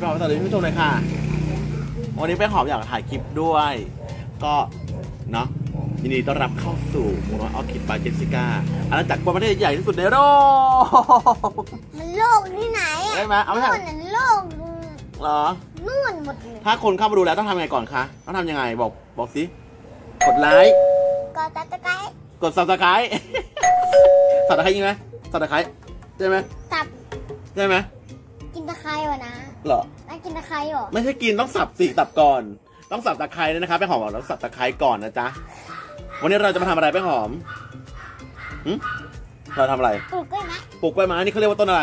อมสวัสดีผู้ชมเลยค่ะวันนี้แป้งหอมอยากถ่ายคลิปด้วยก็เนาะยินดีต้อนรับเข้าสู่หมู่น้อยออคิดบายเจสสิก้าอาณาจักรกล้วยประเทศใหญ่ที่สุดในโลกมันโลกที่ไหนอ่ะได้ไหมเอาไม่ใช่โลกเหรอนู่นหมดเลยถ้าคนเข้ามาดูแล้วต้องทำยังไงก่อนคะต้องทำยังไงบอกสิกดไลค์กดซับสไครต์กดซับสไครต์สับตะไคร้ยิงไหมสับตะไคร้ใช่ไหมสับใช่ไหมกินตะไคร้วะนะเหรอน่ากินตะไคร้หรอไม่ใช่กินต้องสับสิสับก่อนต้องสับตะไคร้ด้วยนะครับแป้งหอมบอกต้องสับตะไคร้ก่อนนะจ๊ะวันนี้เราจะมาทำอะไรแป้งหอมเราทำอะไรปลูกกล้วยไม้ปลูกกล้วยไม้นี่เขาเรียกว่าต้นอะไร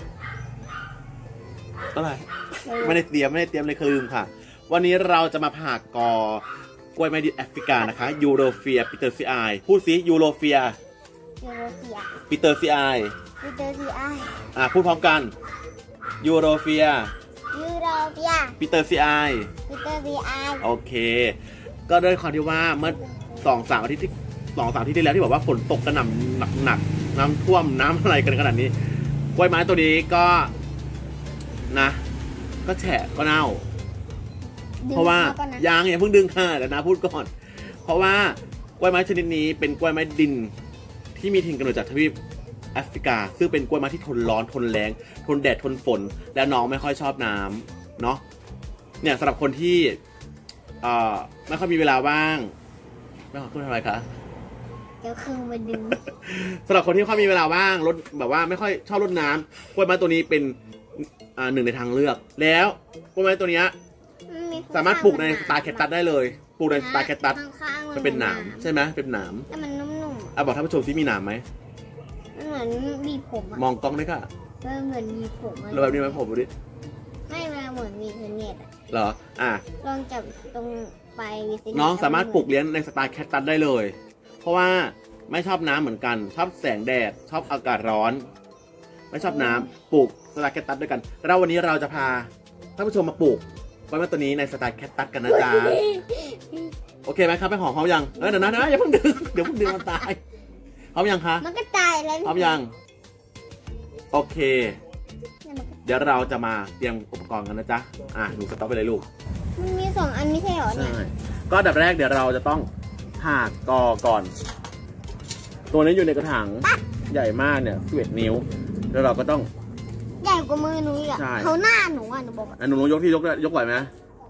ต้นอะไรไม่ได้เตรียมเลยคือลืมค่ะวันนี้เราจะมาผ่ากอกล้วยไม้ดิบแอฟริกานะคะยูโรเฟียปิเตอร์ซีไอพูดสิยูโรเฟียปิเตอร์ซีไอพูดพร้อมกันยูโรเฟียปิเตอร์ซีไอโอเคก็ด้วยความที่ว่าเมื่อ2-3 อาทิตย์ที่แล้วที่บอกว่าฝนตกกระหน่ำหนักน้ำท่วมน้ำอะไรกันขนาดนี้กล้วยไม้ตัวนี้ก็นะก็แฉะก็เน่าเพราะว่ายางอย่าเพิ่งดึงค่ะเดี๋ยวนะพูดก่อนเพราะว่ากล้วยไม้ชนิดนี้เป็นกล้วยไม้ดินที่มีถิ่นกำเนิดจากทวีปแอฟริกาซึ่งเป็นกล้วยไม้ที่ทนร้อนทนแรงทนแดดทนฝนและน้องไม่ค่อยชอบน้ำเนาะเนี่ยสำหรับคนที่ไม่ค่อยมีเวลาว่างไม่ขอพูดทำไมคะเดี๋ยวคืนมาดึงสำหรับคนที่ไม่ค่อยมีเวลาว่างรดแบบว่าไม่ค่อยชอบรดน้ำกล้วยไม้ตัวนี้เป็นหนึ่งในทางเลือกแล้วกล้วยไม้ตัวนี้สามารถปลูกในสตาร์แคตตัสได้เลยปลูกในสตาร์แคตตัสมันเป็นหนามใช่ไหมเป็นหนามแต่มันนุ่มๆบอกท่านผู้ชมซิมีหนามไหมเหมือนมีผมมองกล้องได้ค่ะเหมือนมีผมแล้วแบบนี้ไหมผมดูดิไม่เหมือนมีเน็ตเหรอลองจับตรงไปน้องสามารถปลูกเลี้ยงในสตาร์แคตตัสได้เลยเพราะว่าไม่ชอบน้ำเหมือนกันชอบแสงแดดชอบอากาศร้อนไม่ชอบน้ำปลูกสตาร์แคตตัสด้วยกันแล้ววันนี้เราจะพาท่านผู้ชมมาปลูกกล้วยไม้ตัวนี้ในสตาร์แคตตัสกันนะจ๊ะโอเคไหมครับไปหอมเขายังเดี๋ยวนะอย่าเพิ่งดึงเดี๋ยวเพิ่งดึงมันตายเขายังคะมันก็ตายแล้วเขายังโอเคเดี๋ยวเราจะมาเตรียมอุปกรณ์กันนะจ๊ะหนูสต็อปไปเลยลูกมันมี2 อันไม่ใช่หรอเนี่ยใช่ก็อันดับแรกเดี๋ยวเราจะต้องผ่ากอก่อนตัวนี้อยู่ในกระถางใหญ่มากเนี่ย11 นิ้วแล้วเราก็ต้องใหญ่กว่ามือหนูอีกเขาหน้าหนูหนูบอกหนูยกที่ยกไหวไหม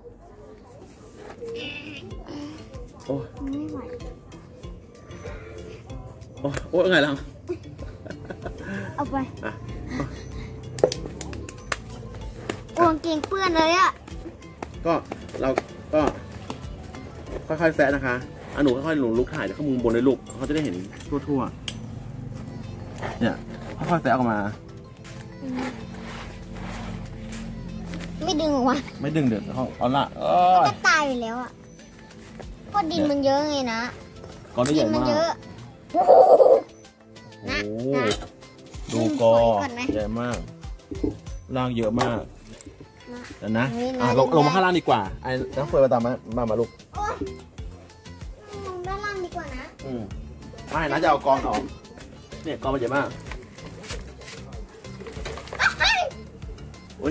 โอ้ไม่ไหวโอ้ไงล่ะเอาไปกางเกงเปื้อนเลยก็เราก็ค่อยๆแซะนะคะหนูค่อยๆหนูลุกถ่ายจากข้างบนเลยลูกเขาจะได้เห็นทั่วๆเนี่ยค่อยๆแซะออกมาไม่ดึงออกมาไม่ดึงเดี๋ยวเขาเอาละก็ตายไปแล้วก็ดินมันเยอะไงนะก้อนนี้ใหญ่มากโอ้ดูกอใหญ่มากรากเยอะมากเดี๋ยวนะลงมาข้างล่างดีกว่าน้ำเฟยมาตามมาลูกลงด้านล่างดีกว่านะไม่นะจะเอากองออกเนี่ยกองมันใหญ่มากอุ้ย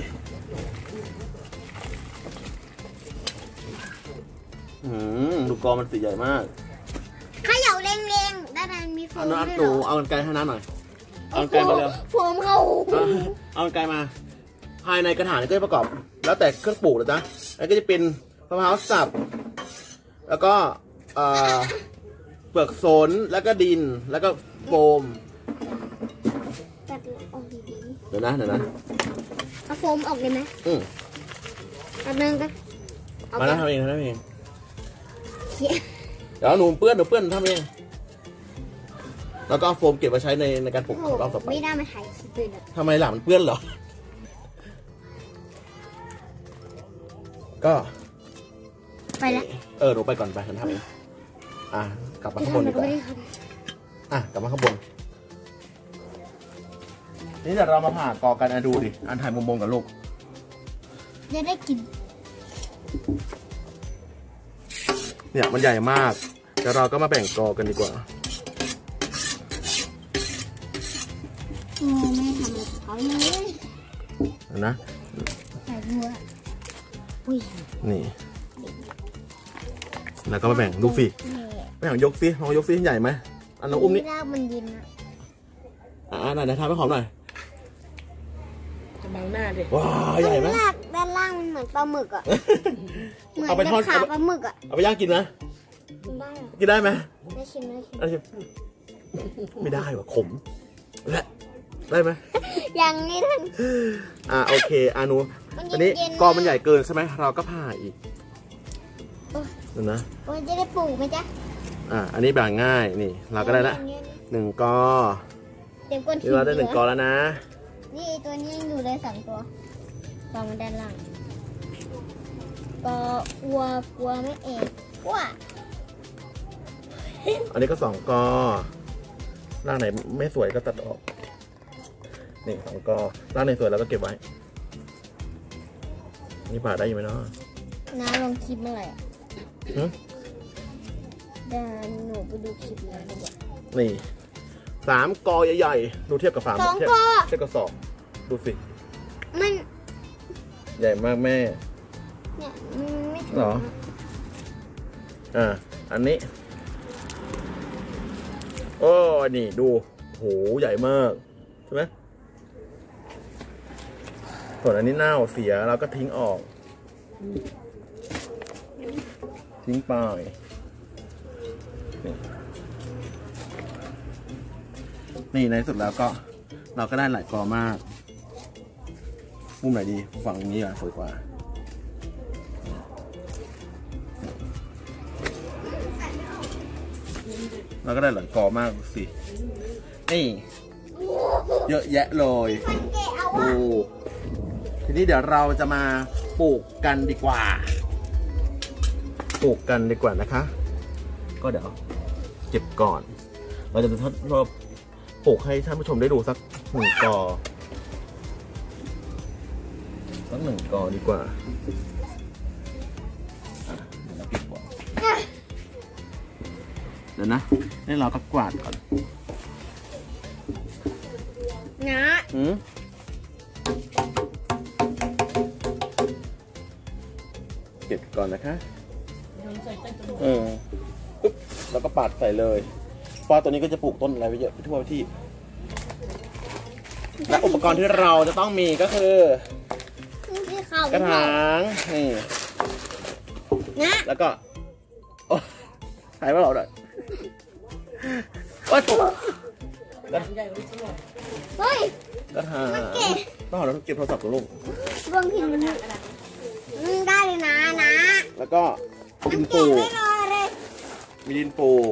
ดูกองมันสีใหญ่มากขย่าเร่งๆด้านนั้นมีโฟมด้วยหนูเอากรรไกรให้น้าหน่อยเอากรรไกรมาเร็วโฟมเข้าเอากรรไกรมาภายในกระถางก็จะประกอบแล้วแต่เครื่องปลูกนะจ๊ะแล้วก็จะเป็นมะพร้าวสับแล้วก็เปลือกสนแล้วก็ดินแล้วก็โฟมเดี๋ยวนะเอาโฟมออกเลยไหมอันนึงก็มาแล้วทำเองเดี๋ยวหนูเปื้อนทำเองแล้วก็เอาโฟมเก็บไว้ใช้ในการปลูกรอบต่อไปไม่ได้มาถ่ายคลิปเลยทำไมหล่ะมันเปื้อนเหรอก็ไปแล้วหนูไปก่อนไปฉันทำเองกลับมาข้างบนดีกว่ากลับมาข้างบนนี่เดี๋ยวเรามาผ่ากอกันดูดิถ่ายมุมมองกับลูกจะได้กินเนี่ยมันใหญ่มากเดี๋ยวเราก็มาแบ่งกอกันดีกว่าไม่ทำเขาเลยนะใส่บัวอุ้ยนี่แล้วก็มาแบ่งดูสิแบ่งยกสิลองยกสิใหญ่ไหมอันน้องอุ้มนี่รากมันยินนะไหนทำให้หอมหน่อยจะบังหน้าดิว้าใหญ่ไหมด้านล่างมันเหมือนปลาหมึกอ่ะเหมือนเอาไปทอดขาปลาหมึกอ่ะเอาไปย่างกินนะกินได้ไหมไม่ชิมไม่ได้ว่ะขมได้ไหมอย่างนี้ท่านโอเคหนูอันนี้กอมันใหญ่เกินใช่ไหมเราก็ผ่าอีกนะมันจะได้ปลูกไหมจ๊ะอันนี้แบ่งง่ายนี่เราก็ได้ละ1 กอเดี๋ยวก้นเราได้1 กอแล้วนะนี่ตัวนี้ยังอยู่เลย2 ตัวกอมันด้านล่างกอวัวไม่เองว้าอันนี้ก็2 กอร่างไหนไม่สวยก็ตัดออกนี่2 กอร่างไหนสวยเราก็เก็บไว้นี่ผ่าได้ไหมเนาะน้าลงคลิปเมื่อไหร่เดี๋ยวหนูไปดูคลิปนั้นดีกว่านี่3 กอใหญ่ๆดูเทียบกับ2 กอเทียบกับ2ดูสิมันใหญ่มากแม่เนี่ยมันไม่ถึงหรออันนี้โอ้นี่ดูโหใหญ่มากใช่ไหมส่วนอันนี้เน่าเสียเราก็ทิ้งออกทิ้งไปนี่ในสุดแล้วก็เราก็ได้หลายกอมากมุมไหนดีฝั่งนี้สวยกว่าเราก็ได้หลายกอมากสินี่เยอะแยะเลยดูทีนี้เดี๋ยวเราจะมาปลูกกันดีกว่านะคะ ก็เดี๋ยวเก็บก่อนเราจะทดลองปลูกให้ท่านผู้ชมได้ดูสัก1 กอสัก1 กอดีกว่าเดี๋ยวนะนี่เราก็กวาดก่อนนะเก็บก่อนนะคะปุ๊บแล้วก็ปาดใส่เลยเพราะตัวนี้ก็จะปลูกต้นอะไรไว้เยอะไปทั่วที่และอุปกรณ์ที่เราจะต้องมีก็คือกระถางนี่แล้วก็ถ่ายว่าเราด้วยโอ๊ยเฮ้ยกระถางต้องเราเก็บโทรศัพท์ตัวลูกบางทีมันได้เลยนะแล้วก็ดินปลูกมีดินปลูก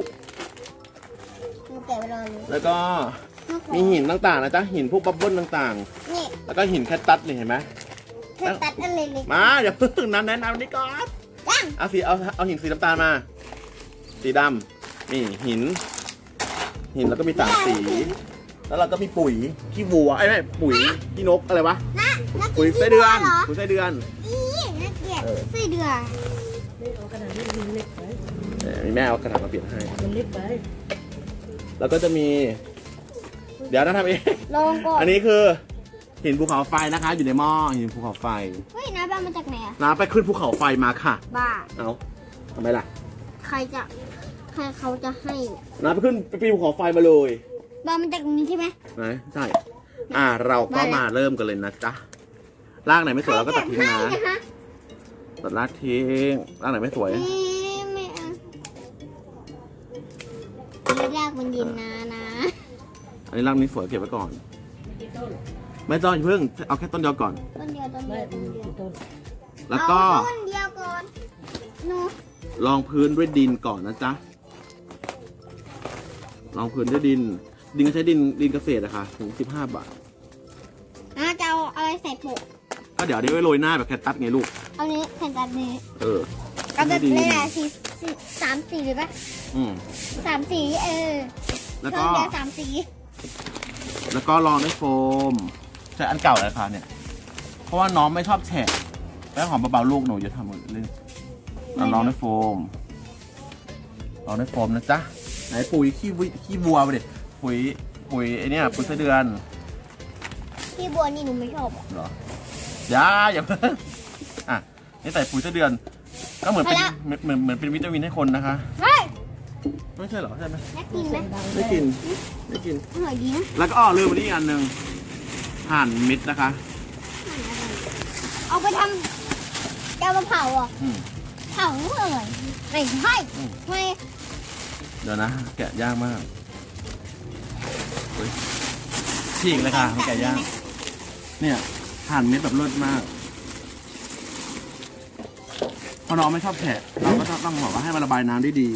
แล้วก็มีหินต่างๆนะจ๊ะหินพวกบับเบิ้ลต่างๆแล้วก็หินแคตตัสนี่เห็นไหมแคตตัสอะไรเลยมาอย่าเพิ่งนั้นแนะนำนี่ก่อนเอาหินสีน้ำตาลมาสีดำนี่หินแล้วก็มี3 สีแล้วเราก็มีปุ๋ยขี้วัวไม่ปุ๋ยขี้นกอะไรวะปุ๋ยไส้เดือนน่าเกลียดไส้เดือนมีแม่เอากระถางมาเปลี่ยนให้มันเล็กไปแล้วก็จะมีเดี๋ยวนะทำเองลองก่อนอันนี้คือหินภูเขาไฟนะคะอยู่ในหม้อหินภูเขาไฟเฮ้ยน้าไปมาจากไหนน้าไปขึ้นภูเขาไฟมาค่ะบ้าเอาทำไมล่ะใครเขาจะให้น้าไปขึ้นปีนภูเขาไฟมาเลยบ้ามันจากนี้ใช่ไหมไหนใช่เราก็มาเริ่มกันเลยนะจ๊ะรากไหนไม่สวยเราก็ตัดทิ้งนะตัดรากทิ้งรากไหนไม่สวยรากมันยินนะอันนี้รากนี้สวยเก็บไว้ก่อนไม่ต้องเพิ่งเอาแค่ต้นเดียวก่อนต้นเดียวแล้วก็ต้นเดียวก่อนรองพื้นด้วยดินก่อนนะจ๊ะรองพื้นด้วยดินก็ใช้ดินเกษตรนะคะถึง15 บาทจะเอาอะไรใส่โปะก็เดี๋ยวไว้โรยหน้าแบบแคตตัสไงลูกเอานี้แคตตัสนี้เอาแบบเลยนะ3 สีหรือเปล่า3 สีแล้วก็ 3 สีแล้วก็รองด้วยโฟมใช้อันเก่าเลยค่ะเนี่ยเพราะว่าน้องไม่ชอบแฉะแล้วหอมเบาๆลูกหนูจะทำเลยรองด้วยโฟมนะจ๊ะไหนปุ๋ยขี้วัวไปดิปุ๋ยไอเนี้ยปุ๋ยไส้เดือนขี้วัวนี่หนูไม่ชอบหรออย่าเพิ่งอ่ะนี่ใส่ปุ๋ยไส้เดือนก็เหมือนเป็นเหมือนเป็นวิตามินให้คนนะคะไม่ใช่เหรอใช่ไหมน่ากินไหมไม่กินไม่กินอร่อยดีนะแล้วก็ลืมอันนี้อันหนึ่งหั่นมิดนะคะเอาไปทำแกงมะเผาอ่ะเผาอร่อยไม่ใช่ไม่เดี๋ยวนะแกะยากมากฉีกเลยค่ะไม่แกะยากเนี่ยหั่นเม็ดแบบเลิศมากพอน้องไม่ชอบแฉะเราก็ต้องบอกว่าให้มันระบายน้ำได้ดี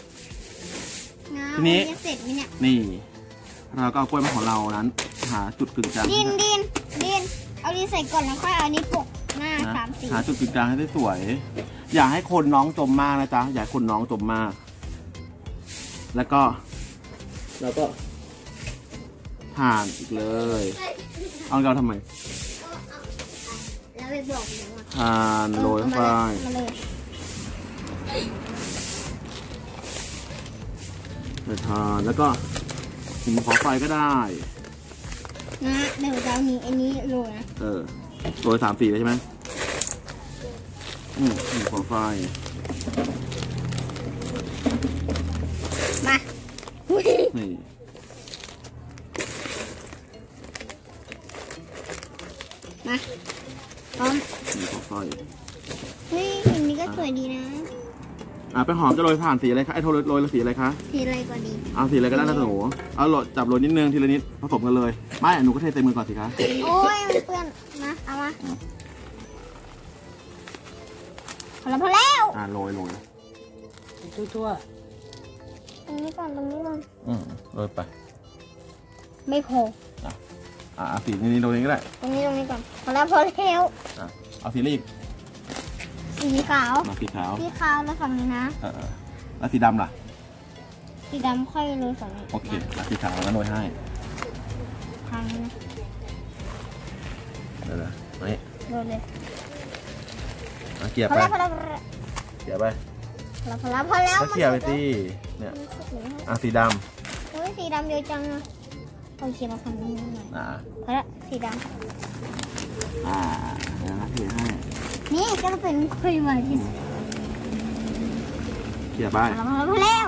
ทีนี้เสร็จไหมเนี่ยนี่เราก็เอากล้วยมาของเรานั้นหาจุดกึ่งกลางดินเอาดินใส่ก่อนแล้วค่อยเอานี้ปกหน้า3 สีหาจุดกึ่งกลางให้ได้สวยอย่าให้คนน้องจมมากนะจ๊ะอย่าให้คนน้องจมมากแล้วก็เราก็หั่นอีกเลยเอาเราทำไมแล้วไปบอกหั่นโรยไปเลยทานแล้วก็หินขอไฟก็ได้นะเดี๋ยวจะมีอันนี้โรยนะโรย3 สีเลยใช่ไหมหินขอไฟมานี่มาพร้อมหินขอไฟเฮ้ยหินนี้ก็สวยดีนะไปหอมจะโรยถ่านสีอะไรคะไอ้โรยสีอะไรคะสีอะไรก็ดีเอาสีอะไรก็ได้นะหนูเอาจับโรยนิดนึงทีละนิดผสมกันเลยไม่หนูก็เทใส่มือก่อนสิคะโอ้ยมันเปื้อนนะเอามาพอแล้วโรยทั่วตรงนี้ก่อนโรยไปไม่พอสีนี้โรยนี้ก็ได้ตรงนี้ก่อนพอแล้วเอาสีอะไรอีกสีขาวสีขาวแล้วฝั่งนี้นะแล้วสีดำล่ะสีดำค่อยโรยฝั่งนี้โอเคแล้วสีขาวแล้วโรยให้ทางนี้นะเดี๋ยวนี่โรยเลยเกี่ยไปเกี่ยไปพอแล้วเกี่ยไปสิเนี่ยสีดำสีดำเดียวจังนะเอาเขียนมาฝั่งนี้หน่อยพอแล้วสีดำเดี๋ยวนะเกี่ยให้นี่ก็เป็นคุยมาที่เขี่ยไปพอแล้ว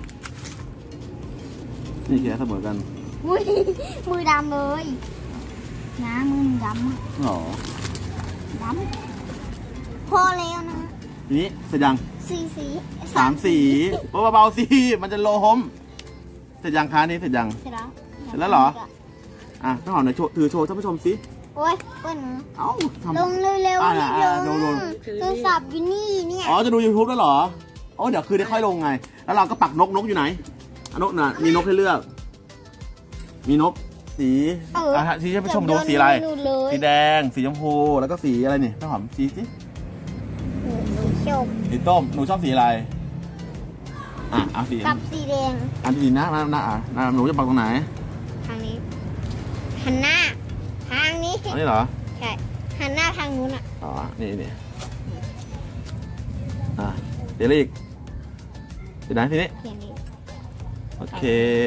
นี่เขี่ยเสมอกันมือดำเลยนะมือดำหรอดำพอแล้วนะนี่เสร็จยัง 3 สีเบาๆสิมันจะโลหมเสร็จยังคะนี่เสร็จยังเสร็จแล้วเหรอต้องหอมหน่อยถือโชว์ท่านผู้ชมสิโอ้ยเปิ้ลนะลงเร็วๆลงโทรศัพท์อยู่นี่เนี่ยจะดู YouTube แล้วเหรอเดี๋ยวคือได้ค่อยลงไงแล้วเราก็ปักนกอยู่ไหนนกน่ะมีนกให้เลือกมีนกสีที่ท่านผู้ชมดูสีอะไรสีแดงสีชมพูแล้วก็สีอะไรนี่ต้องหอมสีสิสีต้มหนูชอบสีอะไรเอาสีกับสีแดงสีหน้าหนูจะปักตรงไหนทางนี้หันหน้าทางนี้อันนี้เหรอใช่หันหน้าทางนู้นนี่เดี๋ยวอีกเดี๋ยวนะทีนี้โอเค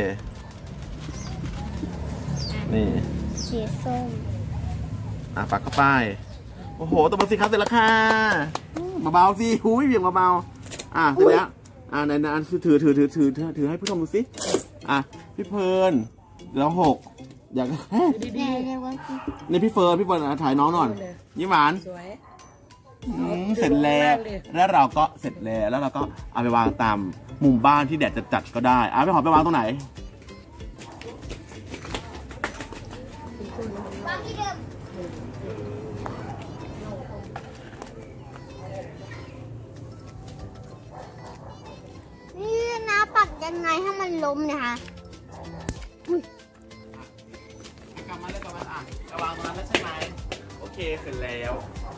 นี่สีส้มปักเข้าไปโอ้โหตัวสีขาวเสร็จแล้วค่ะเบาๆสิหูยเบี่ยงเบาๆเสร็จแล้วในนั้นถือให้ผู้ชมดูสิพี่เพลินแล้ว6อยากนี่พี่เฟิร์นถ่ายน้องหน่อยยิ้มหวานเสร็จแล้วเราก็เสร็จแล้วเราก็เอาไปวางตามมุมบ้านที่แดดจัดก็ได้ไปหอมไปวางตรงไหนวางที่เดิมนี่นะปักยังไงให้มันล้มนะคะกลับมาเลยวางตรงนั้นแล้วใช่ไหมโอเคเสร็จแล้ว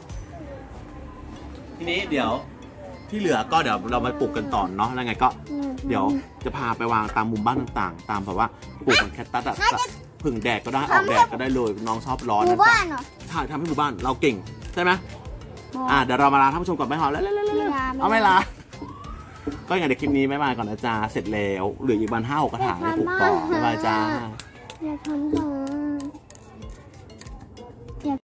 ทีนี้เดี๋ยวที่เหลือก็เดี๋ยวเรามาปลูกกันต่อเนาะแล้วไงก็เดี๋ยวจะพาไปวางตามมุมบ้านต่างๆตามแบบว่าปลูกมันแคตตัสผึ่งแดดก็ได้ออกแดดก็ได้เลยน้องชอบร้อนนะจ๊ะใช่ทำให้หมู่บ้านเราเก่งใช่ไหมเดี๋ยวเรามาลาท่านผู้ชมก่อนไหมหอมแล้วเอาไม่ลาก็อย่างเด็กคลิปนี้ไม่มาก่อนนะจ๊ะเสร็จแล้วเหลืออีกวัน5-6 กระถางให้ปลูกต่อบ๊ายบายจ้าอย่าทำต่อ